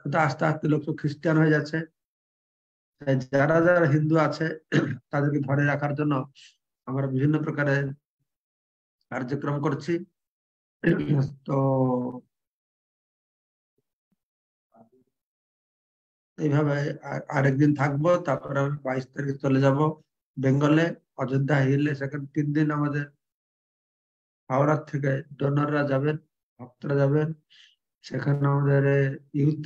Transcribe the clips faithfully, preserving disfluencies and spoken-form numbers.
তো আস্তে আস্তে লোক তো খ্রিস্টান হয়ে যাচ্ছে। তাই যারা যারা হিন্দু আছে তাদেরকে ধরে রাখার জন্য আমরা বিভিন্ন প্রকারের কার্যক্রম করছি। তো এইভাবে আর- আরেকদিন থাকবো, তারপরে আমি বাইশ তারিখে চলে যাব বেঙ্গলে, অযোধ্যা হিলে। সেখানে তিন দিন আমাদের হাওড়া থেকে ডোনাররা যাবেন, ভক্তরা যাবেন। সেখানে আমাদের ইউথ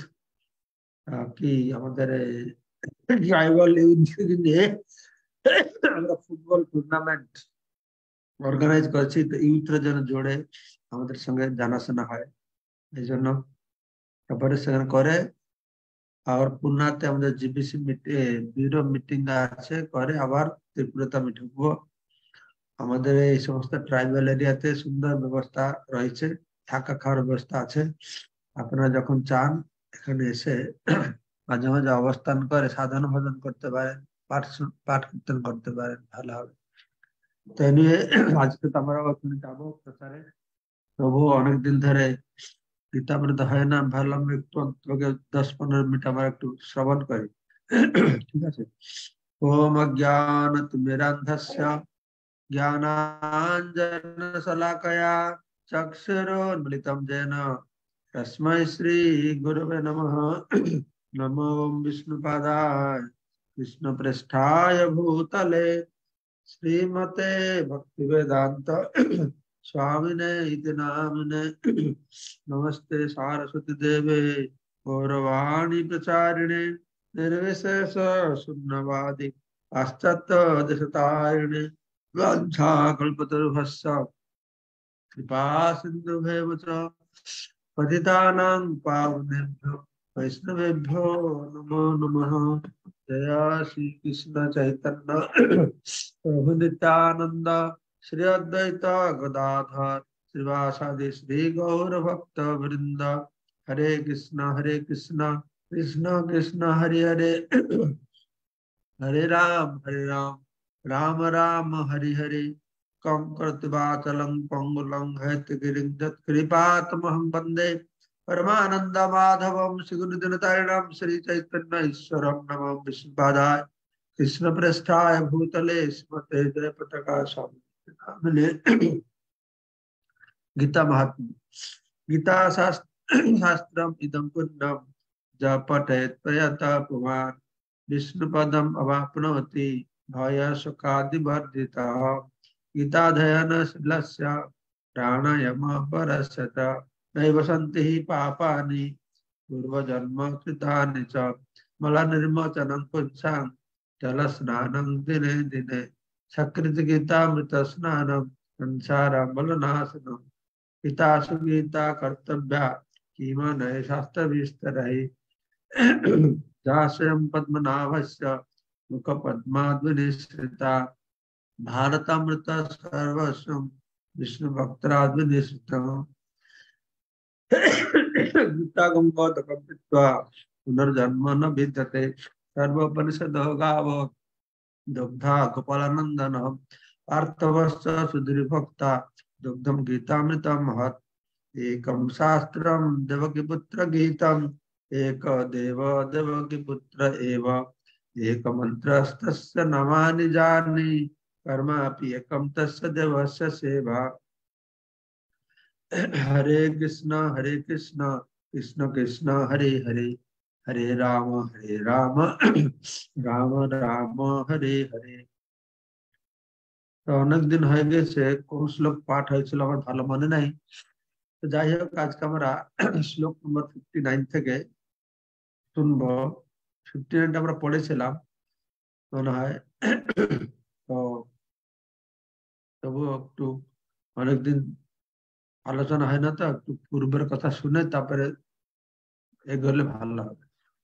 কি আমাদের ট্রাইবাল ইউথ নিয়ে আমরা ফুটবল টুর্নামেন্ট অর্গানাইজ করছি। তো ইউথরা যেন জোরে আমাদের সঙ্গে জানাশোনা হয়, এই জন্য প্রিপারেশন করে। আর পুনাতে আমাদের জিবিসি ব্যুরো মিটিং আছে, করে আবার ত্রিপুরাতে আমি ঢুকবো। আমাদের এই সমস্ত ট্রাইবাল এরিয়াতে সুন্দর ব্যবস্থা রয়েছে, থাকা খাওয়ার ব্যবস্থা আছে। আপনারা যখন চান এখানে এসে মাঝে মাঝে অবস্থান করে সাধন ভজন করতে পারেন, পাঠ শু- পাঠ কীর্তন করতে পারেন, ভালো হবে। তো এ নিয়ে আজকে তো আমরা ওখানে যাবো প্রচারে। তবু অনেকদিন ধরে গীতামৃত হয় না, ভাবলাম একটু অন্তত দশ পনেরো মিনিট আমরা একটু শ্রবণ করি। ঠিক আছে। ওম অজ্ঞান তিমিরান্ধস্য জ্ঞানাঞ্জন শলাকয়া চক্ষুरुन्मिलितं येन तस्मै श्री गुरवे नमः। नमो विष्णुपादाय कृष्णप्रेष्ठाय भूतले श्रीमते भक्तिवेदांत स्वामिने इति नामिने। नमस्ते सारस्वती देवे गौरवाणी प्रचारिणे निर्विशेष शून्यवादी पाश्चात्य देशतारिणे वाञ्छाकल्पतरुभ्यश्च कृपा सिन्धुभ्येव च पतितानां पावनेभ्यो वैष्णवेभ्यो नमो नमः। जय श्री कृष्ण चैतन्य प्रभु नित्यानंद श्री अद्वैत गदाधर श्रीवासादि श्री गौर भक्त वृंद। हरे कृष्ण हरे कृष्ण कृष्ण कृष्ण हरे हरे हरे राम हरे राम राम राम हरे हरे। कं कर्तवाचलं पंगुलं हैतगिरिं यत्कृपातमहं वन्दे परमानंद माधवं श्रीगुरुदिनतारिणं श्री चैतन्य ईश्वरं नमो विष्णुपादाय कृष्ण पृष्ठाय भूतले स्मते जय पताका स्वामी। गीता महात्म्य। गीता शास्त्र शास्त्रम इदं पुण्यम ज पठेत् प्रयतः पुमान् विष्णुपदम् अवाप्नोति भय सुखादिवर्जितः। गीताध्ययन शीलस्य प्राणायाम परस्य च नैव सन्ति हि पापानि पूर्वजन्म कृतानि च मलनिर्मोचनं पुंसां जलस्नानं दिने दिने सकृत गीतामृत स्नानं संसारमलनाशनम्। पितासु गीता कर्तव्या किमनय शास्त्र विस्तरहि दास्यं पद्मनाभस्य मुख पद्माद्विनिश्रिता भारतामृत सर्वस्वं विष्णु भक्तराद्विनिश्रितम्। गीता गंगोदकं पीत्वा पुनर्जन्म न विद्यते सर्वोपनिषदो गावो दुग्धा गोपालानंदनः पार्थवश्च सुधीर्भक्ता दुग्धं गीतामृतं महत्। एकं शास्त्रं देवकीपुत्र गीतम् एक देव देवकीपुत्र एव एक मन्त्रस्तस्य नमानि जानि कर्मापि एकं तस्य देवस्य सेवा। हरे कृष्ण हरे कृष्ण कृष्ण कृष्ण हरे हरे हरे राम हरे राम राम राम हरे हरे। তো অনেক দিন হয়ে গেছে কোন শ্লোক পাঠ হয়েছিল আমার ভালো মনে নাই। তো যাই হোক আজকে আমরা শ্লোক নম্বর ফিফটি নাইন থেকে শুনবো। ফিফটি নাইনটা আমরা পড়েছিলাম মনে হয়। তো তবুও একটু অনেকদিন আলোচনা হয় না, তো একটু পূর্বের কথা শুনে তারপরে এগোলে ভালো হবে।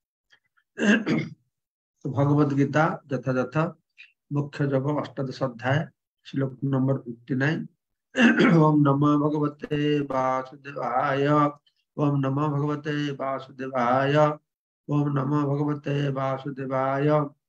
তো ভগবত গীতা যথাযথ মুখ্য যোগ অষ্টাদশ অধ্যায় শ্লোক নম্বর ফিফটি নাইন। ओम नमो भगवते वासुदेवाय ओम नमो भगवते वासुदेवाय ओम नमो भगवते वासुदेवाय।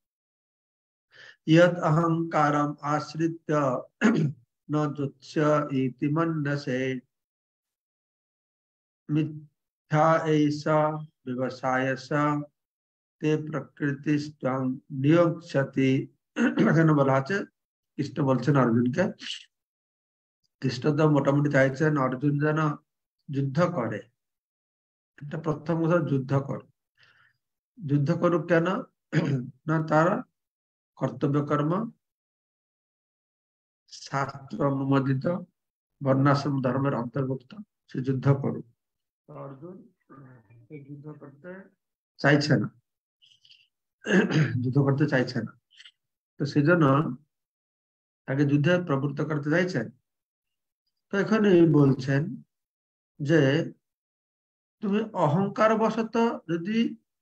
यत् अहंकारम् आश्रित्य न जुत्स्य इति मन्यसे मिथ्या एष व्यवसाय ते प्रकृति नियोक्षति এখানে বলা আছে কৃষ্ণ বলছেন অর্জুনকে কৃষ্ণ তো মোটামুটি চাইছেন অর্জুন যেন যুদ্ধ করে এটা প্রথম কথা যুদ্ধ কর যুদ্ধ করুক কেন না তার কর্তব্য কর্ম শাস্ত্র অনুমোদিত বর্ণাশ্রম ধর্মের অন্তর্ভুক্ত সে যুদ্ধ করুক অর্জুন যুদ্ধ করতে চাইছে না যুদ্ধ করতে চাইছে না তো সেজন্য তাকে যুদ্ধে প্রবৃত্ত করতে চাইছেন তো এখানে বলছেন যে তুমি অহংকার বশত যদি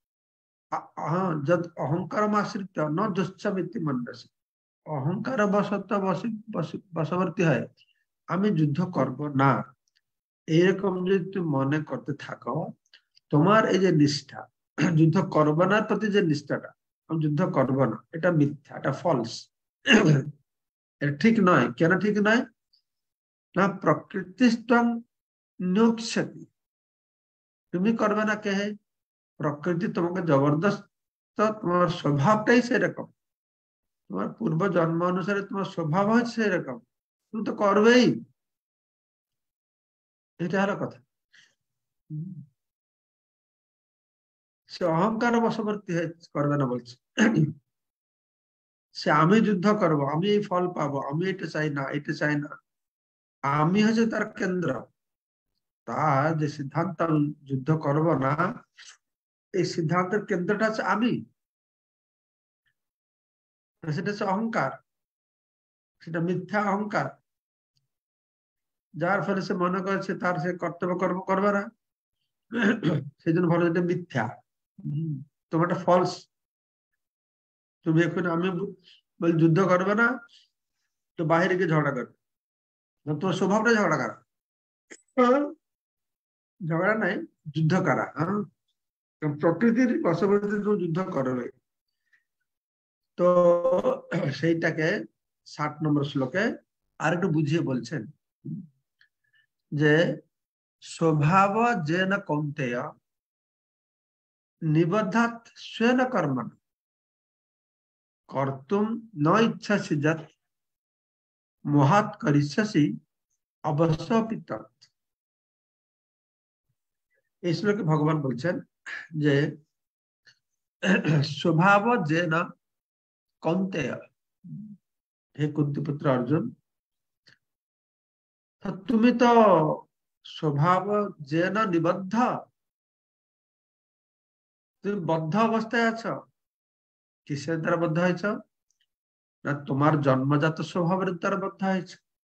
যদ অহংকার আশ্রিত ন দুশ্চমিতি মন্ডসী অহংকার বশত বশবর্তী হয় আমি যুদ্ধ করব না এইরকম যদি তুমি মনে করতে থাকো তোমার এই যে নিষ্ঠা যুদ্ধ করবো না প্রতি যে নিষ্ঠাটা আমি যুদ্ধ করব না এটা মিথ্যা এটা ফলস এটা ঠিক নয় কেন ঠিক নয় না প্রকৃতিষ্টং নিয়োক্ষতি তুমি করবে না কে প্রকৃতি তোমাকে জবরদস্ত তোমার স্বভাবটাই সেরকম তোমার পূর্ব জন্ম অনুসারে তোমার স্বভাব হচ্ছে সেরকম তুমি তো করবেই এটা হলো কথা সে অহংকার বশবর্তী করবে না বলছে সে আমি যুদ্ধ করব আমি এই ফল পাবো আমি এটা চাই না এটা চাই না আমি হচ্ছে তার কেন্দ্র তার যে সিদ্ধান্ত যুদ্ধ করব না এই সিদ্ধান্তের কেন্দ্রটা হচ্ছে আমি সেটা হচ্ছে অহংকার সেটা মিথ্যা অহংকার যার ফলে সে মনে করেছে তার সে কর্তব্য কর্ম করবে না সেই জন্য ভালো এটা মিথ্যা তোমার একটা ফলস তুমি এখন আমি বল যুদ্ধ করবে না তো বাহিরে গিয়ে ঝগড়া করবে তোমার স্বভাবটা ঝগড়া করা ঝগড়া নাই যুদ্ধ করা হ্যাঁ প্রকৃতির বশবর্তী তুমি যুদ্ধ করবে তো সেইটাকে ষাট নম্বর শ্লোকে আর একটু বুঝিয়ে বলছেন যে স্বভাব যেন কৌন্তেয় নিবদ্ধাৎ স্বেন কর্মণ কর্তুম ন ইচ্ছাসি যৎ মহাৎ করিষ্যসি অবশ্য পিতৎ এই শ্লোকে ভগবান বলছেন যে স্বভাব যেন কৌন্তেয় হে কুন্তিপুত্র অর্জুন তুমি তো স্বভাব যেন নিবদ্ধ তুমি বদ্ধ অবস্থায় আছো কিসের দ্বারা বদ্ধ হয়েছ না তোমার জন্মজাত স্বভাবের দ্বারা বদ্ধ হয়েছে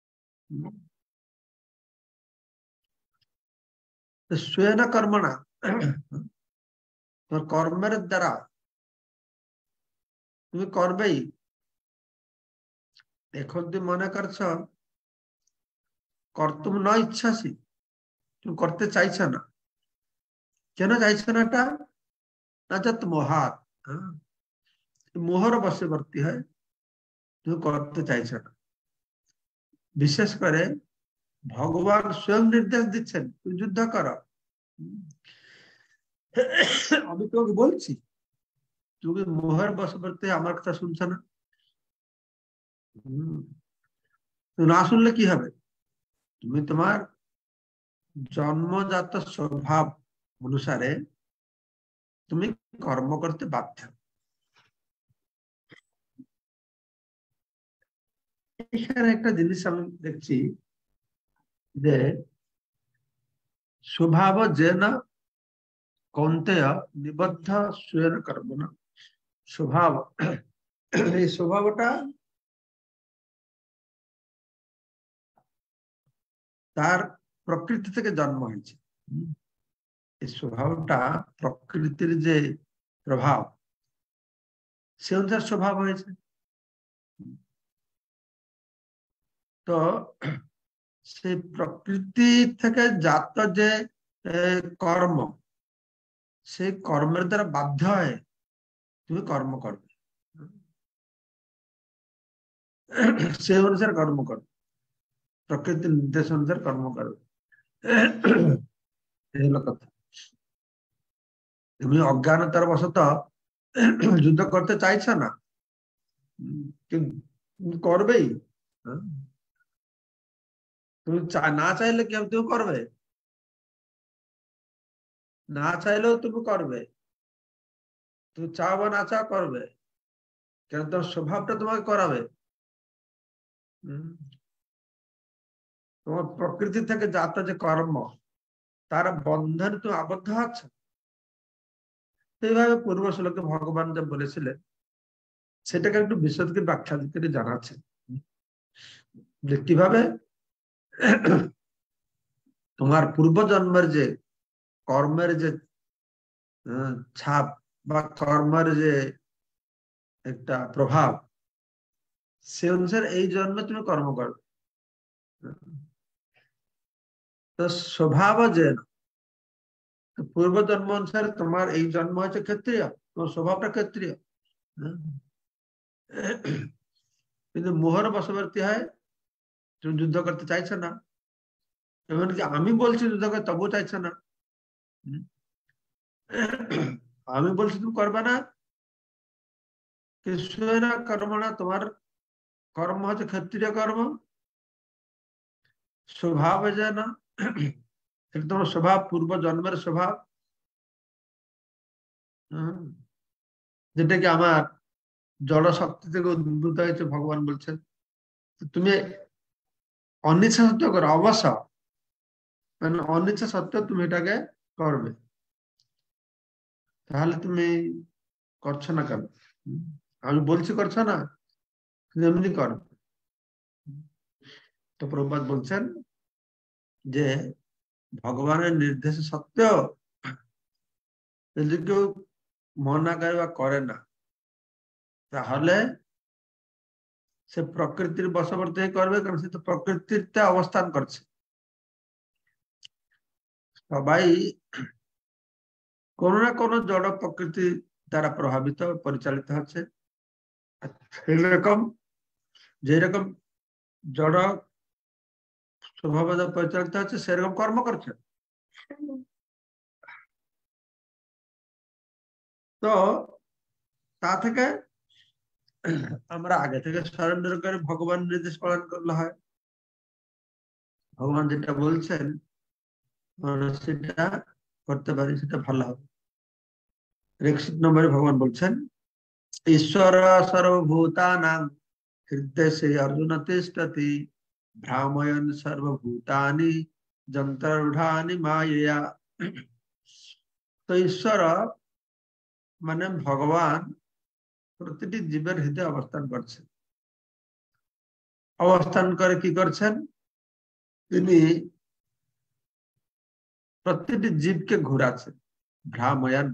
স্বেন কর্মণা তোমার কর্মের দ্বারা তুমি করবেই এখন তুমি মনে করছ কর্তুম ন ইচ্ছাসি তুমি করতে চাইছ না কেন চাইছ না এটা না যত মহাত মোহর বশবর্তী হয় তুমি করতে চাইছ না বিশেষ করে ভগবান স্বয়ং নির্দেশ দিচ্ছেন তুমি যুদ্ধ করো আমি তোমাকে বলছি তুমি মোহর বশবর্তী আমার কথা শুনছ না তুমি না শুনলে কি হবে তুমি তোমার জন্মজাত স্বভাব অনুসারে তুমি কর্ম করতে বাধ্য এখানে একটা জিনিস আমি দেখছি যে স্বভাব যেন কৌন্তেয় নিবদ্ধ স্বেন কর্মণ স্বভাব এই স্বভাবটা তার প্রকৃতি থেকে জন্ম হয়েছে এই স্বভাবটা প্রকৃতির যে প্রভাব সে অনুসারে স্বভাব হয়েছে তো সেই প্রকৃতি থেকে জাত যে কর্ম সেই কর্মের দ্বারা বাধ্য হয়ে তুমি কর্ম করবে সে অনুসারে কর্ম করবে প্রকৃতির নির্দেশ অনুসারে কর্ম করবে এই হলো কথা তুমি অজ্ঞানতার বশত যুদ্ধ করতে চাইছো না, কিন্তু তুমি করবেই। হ্যাঁ? তুমি না চাইলে কি তুমি করবে? না চাইলেও তুমি করবে। তুমি চাও বা না চাও করবে, কেন তোমার স্বভাবটা তোমাকে করাবে। হম তোমার প্রকৃতি থেকে জাত যে কর্ম, তার বন্ধনে তুমি আবদ্ধ আছো। সেইভাবে পূর্ব শ্লোকে ভগবান যা বলেছিলেন সেটাকে একটু বিশদ করে ব্যাখ্যা করে জানাচ্ছেন যে কিভাবে তোমার পূর্বজন্মের যে কর্মের যে ছাপ বা কর্মের যে একটা প্রভাব, সে অনুসারে এই জন্মে তুমি কর্ম করবে। তো স্বভাব যে পূর্ব জন্ম অনুসারে তোমার এই জন্ম হচ্ছে ক্ষত্রিয়, তোমার স্বভাবটা ক্ষত্রিয়। কিন্তু মোহর বশবর্তী হয়, তুমি যুদ্ধ করতে চাইছো না, এমনকি আমি বলছি যুদ্ধ করতে তবুও চাইছো না। আমি বলছি তুমি করবে না, কিছু না কর্ম না, তোমার কর্ম হচ্ছে ক্ষত্রিয় কর্ম, স্বভাব যে না, তোমার স্বভাব পূর্ব জন্মের স্বভাব, যেটা কি আমার জড় শক্তি থেকে উদ্ভূত হয়েছে। ভগবান বলছেন তুমি অনিচ্ছা সত্ত্বেও করো, অবশ্য মানে অনিচ্ছা সত্ত্বেও তুমি এটাকে করবে। তাহলে তুমি করছো না কেন? আমি বলছি করছো না, কিন্তু এমনি করো। তো প্রভুপাদ বলছেন যে ভগবানের নির্দেশ সত্ত্বেও যদি কেউ মনা করে বা করে না, তাহলে সে প্রকৃতির বশবর্তী হয়ে করবে, কারণ সে তো প্রকৃতিতে অবস্থান করছে। সবাই কোনো না কোনো জড় প্রকৃতি দ্বারা প্রভাবিত পরিচালিত হচ্ছে। সেরকম যেরকম জড় স্বভাব পরিচালিত হচ্ছে, সেরকম কর্ম করছে। তো তা থেকে আমরা আগে থেকে সারেন্ডার করে ভগবান নির্দেশ পালন করলে হয়। ভগবান যেটা বলছেন সেটা করতে পারি, সেটা ভালো হবে। একষট্টি নম্বরে ভগবান বলছেন ঈশ্বর সর্বভূতানাং হৃদয় অর্জুন তিষ্ঠতি ভ্রাময়ন সর্বভূতানি যন্ত্রারূঢ়ানি মায়া। তো ঈশ্বর মানে ভগবান প্রতিটি জীবের হৃদয়ে অবস্থান করছেন। অবস্থান করে কি করছেন? তিনি প্রতিটি জীবকে ঘুরাচ্ছেন। ভ্রাময়ান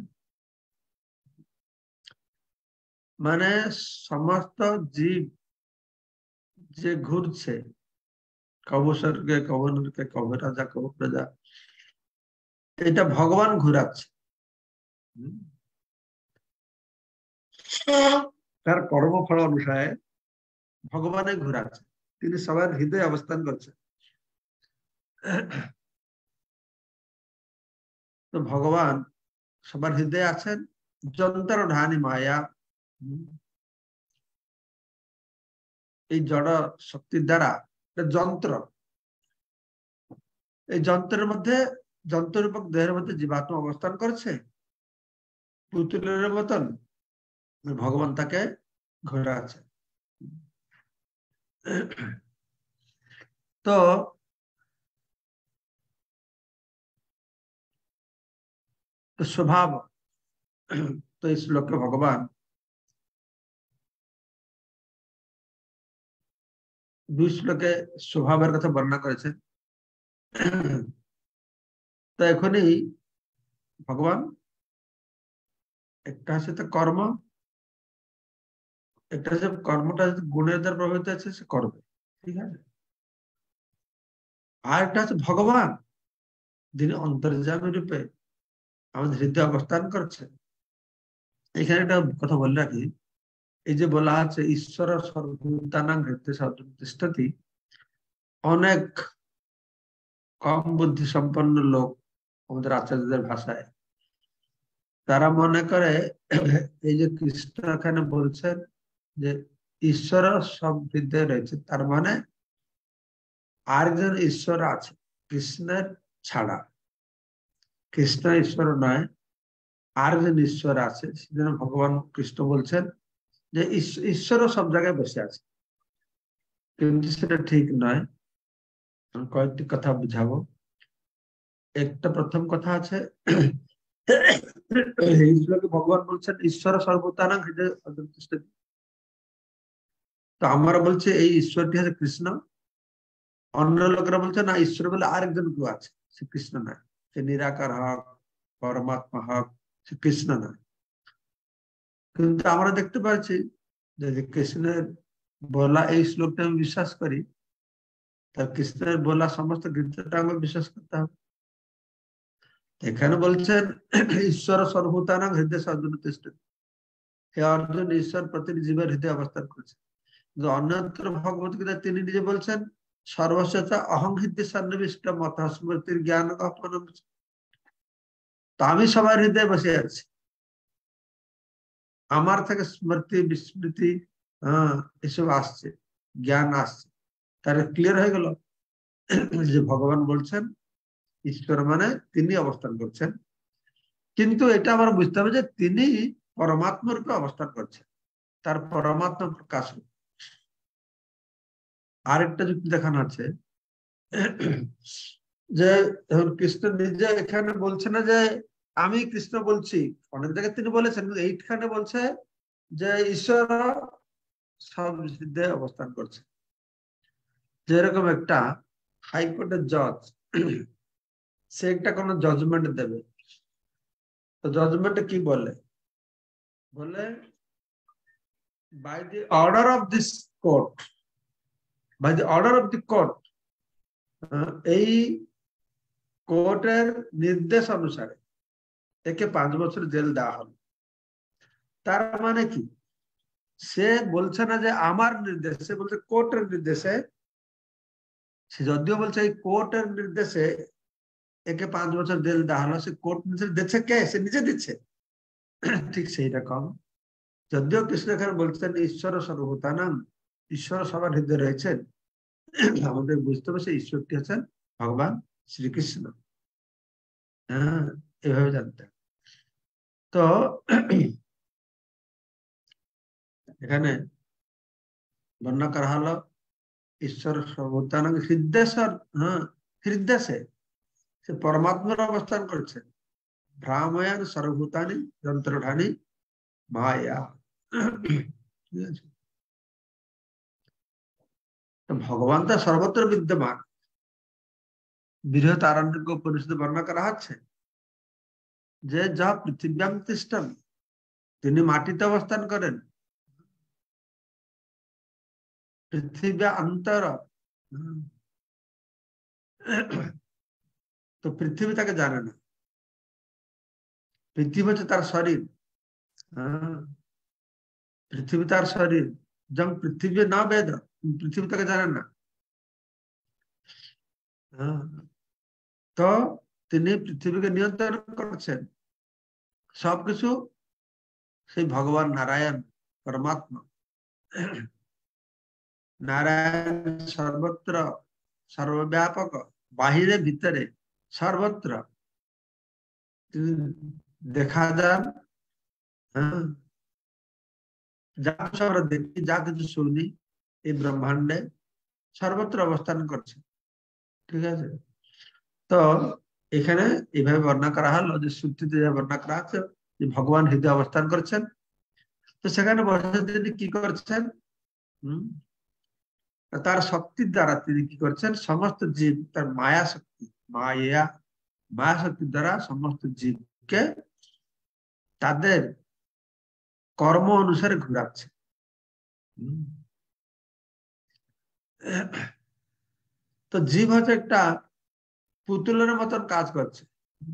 মানে সমস্ত জীব যে ঘুরছে, কবস্বর্গে কবনরকে, কব রাজা কব প্রজা, এটা ভগবান ঘুরাচ্ছে। তার কর্মফল অনুসারে ভগবানে ঘুরাচ্ছে, তিনি সবার হৃদয়ে অবস্থান করছেন। তো ভগবান সবার হৃদয়ে আছেন। যন্ত্র ঢানি মায়া, এই জড় শক্তির দ্বারা যন্ত্র, এই যন্ত্রের মধ্যে, যন্ত্ররূপক দেহের মধ্যে জীবাত্মা অবস্থান করছে পুতুলের মতন। ভগবান তাকে ঘোরাচ্ছে। তো স্বভাব, তো এই শ্লোকে ভগবান দুই শ্লোকে স্বভাবের কথা বর্ণনা করেছেন। তো এখনই ভগবান একটা হচ্ছে তো কর্ম, একটা হচ্ছে কর্মটা গুণের দ্বারা প্রভাবিত আছে, সে করবে, ঠিক আছে। আর একটা হচ্ছে ভগবান, যিনি অন্তর্যামী রূপে আমাদের হৃদয়ে অবস্থান করছে। এখানে একটা কথা বলে রাখি, এই যে বলা আছে ঈশ্বর সর্বভূতানাং হৃদয়ে তিষ্ঠতি, অনেক কম বুদ্ধি সম্পন্ন লোক আমাদের আচার্যদের ভাষায় তারা মনে করে এই যে কৃষ্ণ এখানে বলছেন যে ঈশ্বর সব হৃদয়ে রয়েছে, তার মানে আরেকজন ঈশ্বর আছে কৃষ্ণের ছাড়া। কৃষ্ণ ঈশ্বর নয়, আরেকজন ঈশ্বর আছে। সেজন্য ভগবান কৃষ্ণ বলছেন যে ঈশ্বরও সব জায়গায় বসে আছে, কিন্তু সেটা ঠিক নয়। আমি কয়েকটি কথা বুঝাবো। একটা প্রথম কথা আছে, এই শ্লোকে ভগবান বলছেন ঈশ্বর সর্বতানাং হৃদয়ে অন্তর্তিষ্ঠতি। তো আমরা বলছি এই ঈশ্বরটি হচ্ছে কৃষ্ণ, অন্য লোকেরা বলছে না ঈশ্বর বলে আরেকজন কেউ আছে, সে কৃষ্ণ নয়, সে নিরাকার হক, পরমাত্মা হক, সে কৃষ্ণ নয়। কিন্তু আমরা দেখতে পাচ্ছি যে কৃষ্ণের বলা এই শ্লোকটা আমি বিশ্বাস করি, তার কৃষ্ণের বলা সমস্ত গীতাটা আমি বিশ্বাস করতে হবে। এখানে বলছেন ঈশ্বর সর্বভূতানাং হৃদয়ে অর্জুন তিষ্ঠতি। হে অর্জুন, ঈশ্বর প্রতিটি জীবের হৃদয়ে অবস্থান করছে। অন্যত্র ভগবত গীতা তিনি নিজে বলছেন সর্বস্বতা অহং হৃদয় সন্নিবিষ্ট মত স্মৃতির জ্ঞান। তো আমি সবার হৃদয়ে বসে আছি, আমার থেকে স্মৃতি বিস্মৃতি হ্যাঁ এসব আসছে, জ্ঞান আসছে। তাহলে ক্লিয়ার হয়ে গেল যে ভগবান বলছেন ঈশ্বর মানে তিনি অবস্থান করছেন, কিন্তু এটা আমরা বুঝতে হবে যে তিনি পরমাত্মা রূপে অবস্থান করছেন, তার পরমাত্মা প্রকাশ। আরেকটা যুক্তি দেখানো আছে যে কৃষ্ণ নিজে এখানে বলছে না যে আমি কৃষ্ণ বলছি, অনেক জায়গায় তিনি বলেছেন, কিন্তু এইখানে বলছে যে ঈশ্বর সব হৃদয়ে অবস্থান করছে। যেরকম একটা হাইকোর্টের জজ, সে একটা কোনো জাজমেন্ট দেবে, তো জাজমেন্টে কি বলে বলে by the order of this court, by the order of the court, এই কোর্টের নির্দেশ অনুসারে একে পাঁচ বছর জেল দেওয়া হলো। তার মানে কি, সে বলছে না যে আমার নির্দেশ, সে বলছে কোর্টের নির্দেশে। সে যদিও বলছে এই কোর্টের নির্দেশে একে পাঁচ বছর জেল দেওয়া হলো, সে কোর্ট নির্দেশ দিচ্ছে কে? সে নিজে দিচ্ছে। ঠিক সেই রকম যদিও কৃষ্ণ এখানে বলছেন ঈশ্বর সর্বভূতানাং, ঈশ্বর সবার হৃদয়ে রয়েছেন, আমাদের বুঝতে হবে সেই ঈশ্বরটি হচ্ছেন ভগবান শ্রীকৃষ্ণ। হ্যাঁ, এভাবে জানতে হবে। তো এখানে বর্ণনা করা হলো ঈশ্বর সর্বভূতানাং হৃদয়েশ্বর, হ্যাঁ হৃদয়ে সে পরমাত্মার অবস্থান করছে। ভ্রাময়ান সর্বভূতানি যন্ত্রঢানি মায়া। ঠিক আছে, তো ভগবান তো সর্বত্র বিদ্যমান। বৃহদারণ্যক উপনিষদে বর্ণনা করা হচ্ছে যে যা পৃথিব্যাং তিষ্ঠন, তিনি মাটিতে অবস্থান করেন, পৃথিবী অন্তর। তো পৃথিবী তাকে জানে না, পৃথিবী হচ্ছে তার শরীর। পৃথিবী তার শরীর, যখন পৃথিবী না বেদ, পৃথিবী তাকে জানে না। তো তিনি পৃথিবীকে নিয়ন্ত্রণ করছেন, সবকিছু সেই ভগবান নারায়ণ পরমাত্মা। নারায়ণ সর্বত্র সর্বব্যাপক, বাহিরে ভিতরে সর্বত্র তিনি দেখা যান। হ্যাঁ, যা কিছু আমরা দেখি, যা কিছু শুনি এই ব্রহ্মাণ্ডে সর্বত্র অবস্থান করছে। ঠিক আছে, তো এখানে এইভাবে বর্ণনা করা হলো যে শ্রুতিতে বর্ণনা করা আছে যে ভগবান হৃদয়ে অবস্থান করছেন। তো সেখানে বসে তিনি কি করছেন, হম তার শক্তির দ্বারা তিনি কি করছেন, সমস্ত জীব তার মায়া শক্তি, মায়া মায়া শক্তির দ্বারা সমস্ত জীবকে তাদের কর্ম অনুসারে ঘুরাচ্ছে। তো জীব হচ্ছে একটা পুতুলের মতন কাজ করছে।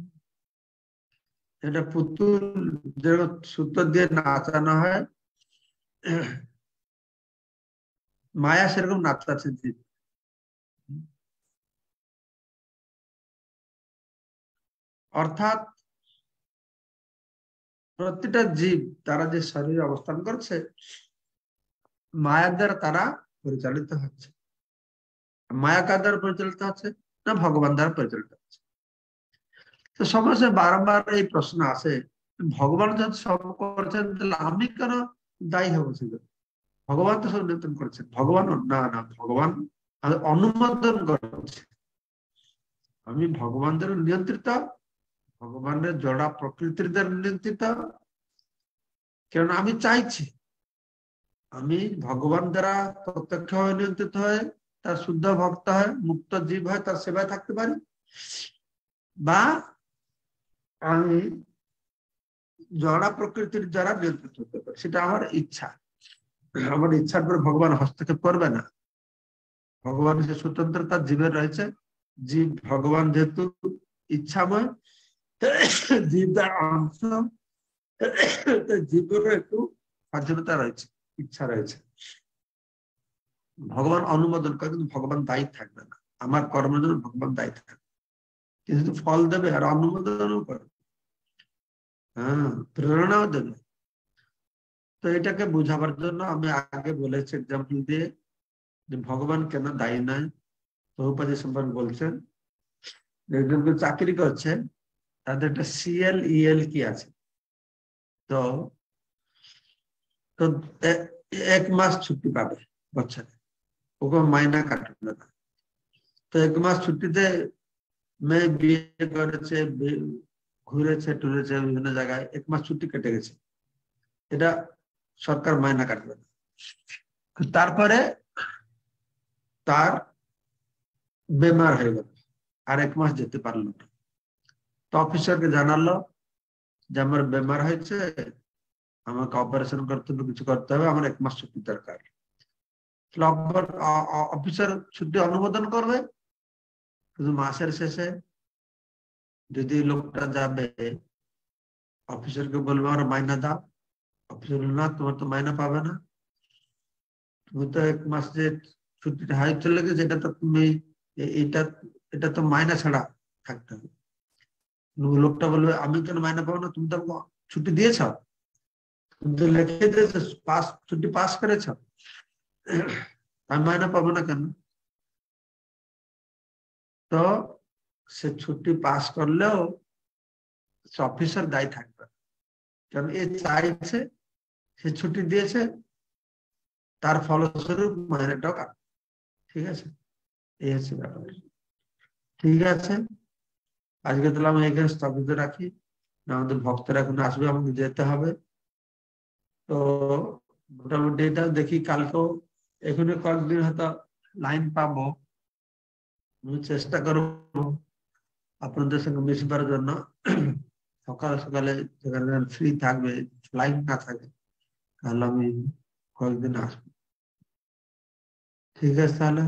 এটা পুতুল যেরকম সূত্র দিয়ে নাচানো হয়, মায়া সেরকম নাচাচ্ছে জীব। অর্থাৎ প্রতিটা জীব তারা যে শরীরে অবস্থান করছে মায়ার দ্বারা তারা পরিচালিত হচ্ছে। মায়া কার দ্বারা পরিচালিত হচ্ছে? না ভগবান দ্বারা পরিচালিত হচ্ছে। তো সমাজে বারবার এই প্রশ্ন আসে, ভগবান যদি সব করছেন তাহলে আমি কেন দায়ী হবো? সেজন্য ভগবান তো সব নিয়ন্ত্রণ করছেন। ভগবান না না ভগবান অনুমোদন করছে। আমি ভগবানদের নিয়ন্ত্রিত, ভগবানের জড়া প্রকৃতির দ্বারা নিয়ন্ত্রিত, কারণ আমি চাইছি আমি ভগবান দ্বারা প্রত্যক্ষভাবে নিয়ন্ত্রিত হয়ে তার শুদ্ধ ভক্ত হয়, মুক্ত জীব হয়, তার সেবায় থাকতে পারি, বা আমি জড়া প্রকৃতির দ্বারা নিয়ন্ত্রিত হতে পারি। সেটা আমার ইচ্ছা। আমার ইচ্ছার পরে ভগবান হস্তক্ষেপ করবে না। ভগবান যে স্বতন্ত্রতা জীবের রয়েছে, জীব ভগবান যেহেতু ইচ্ছাময়, জীব তার অংশ, জীবেরও একটু স্বাধীনতা রয়েছে, ইচ্ছা রয়েছে। ভগবান অনুমোদন করে, কিন্তু ভগবান দায়ী থাকবে না। আমার কর্মের জন্য ভগবান দায়ী থাকবে, কিন্তু ফল দেবে আর অনুমোদনও করবে, হ্যাঁ প্রেরণাও দেবে। তো এটাকে বোঝাবার জন্য আমি আগে বলেছি এক্সাম্পল দিয়ে যে ভগবান কেন দায়ী নয়। প্রভুপাদ সম্পর্কে বলছেন একজনকে চাকরি করছে, তাদের একটা সিএল ইএল কি আছে, তো তো এক মাস ছুটি পাবে বছরে, ওকে মাইনা কাটবে না। তো এক মাস ছুটিতে মেয়ে বিয়ে করেছে, ঘুরেছে টুরেছে বিভিন্ন জায়গায়, এক মাস ছুটি কেটে গেছে, এটা সরকার মাইনা কাটবে না। তারপরে তার বেমার হয়ে গেল, আর এক মাস যেতে পারলো না। তো অফিসারকে জানালো যে আমার বেমার হয়েছে, আমাকে অপারেশন করতে হবে, কিছু করতে হবে, আমার এক মাস ছুটি দরকার। অফিসার ছুটি অনুমোদন করবে, কিন্তু মাসের শেষে যদি লোকটা যাবে অফিসারকে বলবে আমার মাইনা দাও, অফিসার বলবে না তোমার তো মাইনা পাবে না, তুমি তো এক মাস যে ছুটিটা হাই চলে গেছে, এটা তো তুমি এটা এটা তো মাইনা ছাড়া থাকতে হবে। লোকটা বলবে আমি কেন মাইনা পাবো না, তুমি তো ছুটি দিয়েছ, তুমি তো লিখে দিয়েছো পাস, ছুটি পাস করেছ, আমি মাইনা পাবো না কেন? তো সে ছুটি পাস করলেও সে অফিসার দায়ী থাকবে, কারণ এ চাইছে, সে ছুটি দিয়েছে, তার ফলস্বরূপ মাইনেটাও কাটবে। ঠিক আছে, এই হচ্ছে ব্যাপার। ঠিক আছে, আজকে তাহলে আমি এখানে স্থগিত রাখি, আমাদের ভক্তরা এখন আসবে, আমাকে যেতে হবে। তো মোটামুটি এটা দেখি কালকেও এখানে কয়েকদিন হয়তো লাইন পাবো, আমি চেষ্টা করবো আপনাদের সঙ্গে মিশবার জন্য। সকাল সকালে যেখানে ফ্রি থাকবে, লাইন না থাকে, তাহলে আমি কয়েকদিন আসবো। ঠিক আছে, তাহলে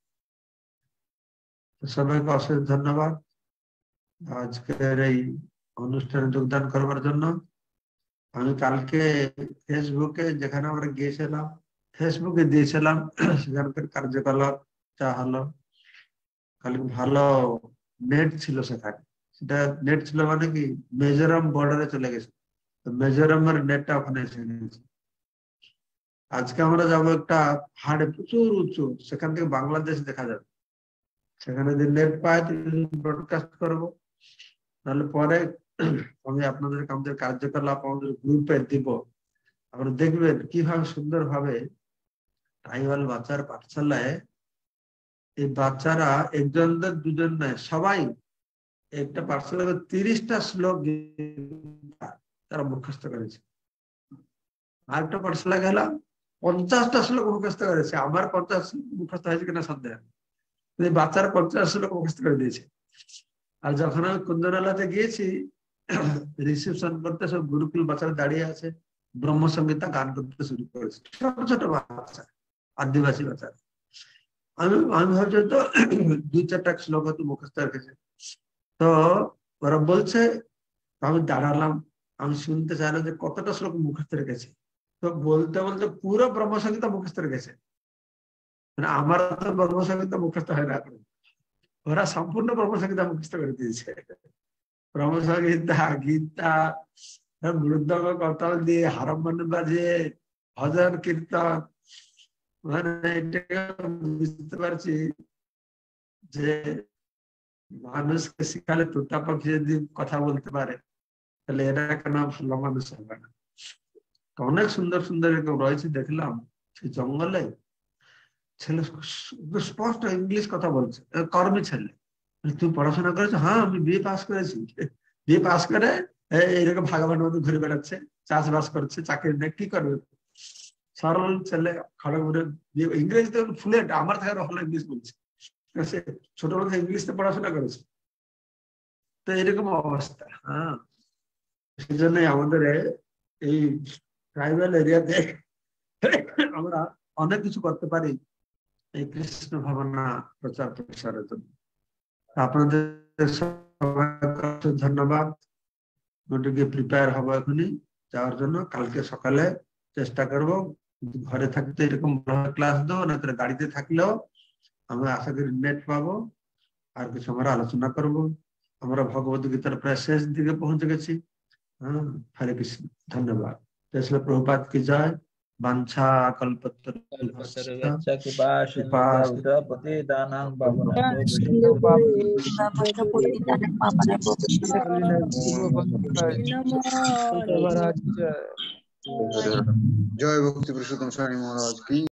সবাইকে অশেষ ধন্যবাদ আজকের এই অনুষ্ঠানে যোগদান করবার জন্য। আমি কালকে ফেসবুকে যেখানে আমরা গিয়েছিলাম, ফেসবুকে দিয়েছিলাম সেখানকার কার্যকলাপ যা হলো, কালকে ভালো নেট ছিল সেখানে। সেটা নেট ছিল মানে কি, মিজোরাম বর্ডারে চলে গেছে, তো মিজোরামের নেটটা ওখানে এসে গেছে। আজকে আমরা যাবো একটা পাহাড়ে, প্রচুর উঁচু, সেখান থেকে বাংলাদেশ দেখা যাবে। সেখানে যদি নেট পাই ব্রডকাস্ট করবো, তাহলে পরে আমি আপনাদেরকে আমাদের কার্যকলাপ আমাদের গ্রুপে দিব। আপনারা দেখবেন কিভাবে সুন্দর ভাবে ট্রাইবাল বাচ্চার পাঠশালায় এই বাচ্চারা একজনদের দুজন নয়, সবাই একটা পাঠশালায় তিরিশটা শ্লোক তারা মুখস্থ করেছে। আর একটা পাঠশালা গেলাম, পঞ্চাশটা শ্লোক মুখস্থ করেছে। আমার পঞ্চাশ মুখস্থ হয়েছে কিনা সন্দেহ, বাচ্চারা পঞ্চাশ শ্লোক মুখস্থ করে দিয়েছে। আর যখন আমি কুন্দনালাতে গিয়েছি রিসেপশন করতে, সব গুরুকুল বাচ্চারা দাঁড়িয়ে আছে, ব্রহ্মসংগীতা গান করতে শুরু করেছে, ছোট ছোট বাচ্চা, আদিবাসী বাচ্চা। আমি আমি ভাবছি তো দুই চারটা শ্লোক হয়তো মুখস্থ রেখেছে। তো ওরা বলছে, আমি দাঁড়ালাম, আমি শুনতে চাইলাম যে কতটা শ্লোক মুখস্থ রেখেছে। তো বলতে বলতে পুরো ব্রহ্মসংগীতা মুখস্থ রেখেছে। মানে আমার তো ব্রহ্মসংগীতা মুখস্থ হয় না, ওরা সম্পূর্ণ ব্রহ্মসংগীতা মুখস্থ করে দিয়েছে। ব্রহ্মসংগীতা, গীতা, মৃদঙ্গ করতাল দিয়ে হারমোনিয়াম বাজিয়ে ভজন কীর্তন মানে এটাকে বুঝতে পারছি যে মানুষকে শিখালে তোতা পাখি যদি কথা বলতে পারে তাহলে এরা কেন ভালো মানুষ হবে না। অনেক সুন্দর সুন্দর এরকম রয়েছে দেখলাম সেই জঙ্গলে, ছেলে স্পষ্ট ইংলিশ কথা বলছে, কর্মী ছেলে। তুই পড়াশোনা করেছো? হ্যাঁ আমি বিএ পাস করেছি। বিএ পাস করে এইরকম ভাগাভাগির মধ্যে ঘুরে বেড়াচ্ছে, চাষবাস করছে, চাকরি নেই, কি করবে? সরল ছেলে, খড়গপুরে ইংরেজিতে ফ্লুয়েন্ট, আমার থেকে ভালো ইংলিশ বলছে, সে ছোটবেলা থেকে ইংলিশে পড়াশোনা করেছে। তো এরকম অবস্থা। হ্যাঁ, সেই জন্যই আমাদের এই ট্রাইবাল এরিয়াতে আমরা অনেক কিছু করতে পারি এই কৃষ্ণ ভাবনা প্রচার প্রসারের জন্য। আপনাদের সবাইকে ধন্যবাদ। ওটিকে প্রিপেয়ার হবো এখনই যাওয়ার জন্য। কালকে সকালে চেষ্টা করব, ঘরে থাকতে এরকম ক্লাস দেবো, না গাড়িতে থাকলেও আমরা আশা করি নেট পাবো, আর কিছু আমরা আলোচনা করব। আমরা ভগবত গীতার প্রায় শেষ দিকে পৌঁছে গেছি। হ্যাঁ, হরে কৃষ্ণ, ধন্যবাদ। জয় শ্রী প্রভুপাদ কি জয়। বাঞ্ছা কল্পতরুভ্যশ্চ কৃপা जय भक्ति पुरुषोत्तम स्वामी महाराज की।